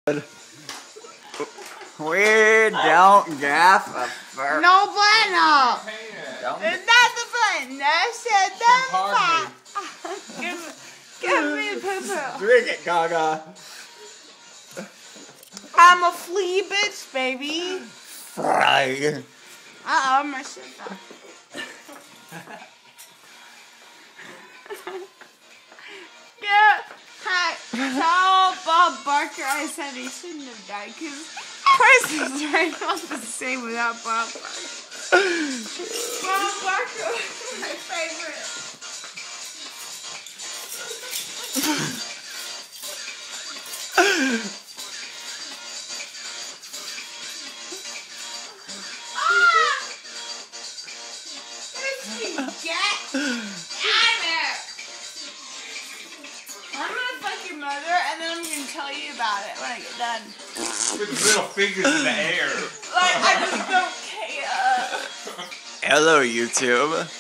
We don't gaff a fur. No bueno. Don't. That's the fun. That's it. That's fun. Give me the poo-poo. Drink it, Gaga. I'm a flea bitch, baby. Fry. Uh-oh, my shit fell. Yeah, hi. Tell Bob Barker I said he shouldn't have died, because Carson's right off the same without Bob Barker. Bob Barker was my favorite. Get out of there! I'm gonna fuck your mother and then I'm gonna tell you about it when I get done. With little fingers in the air. Like, I just don't care. Hello, YouTube.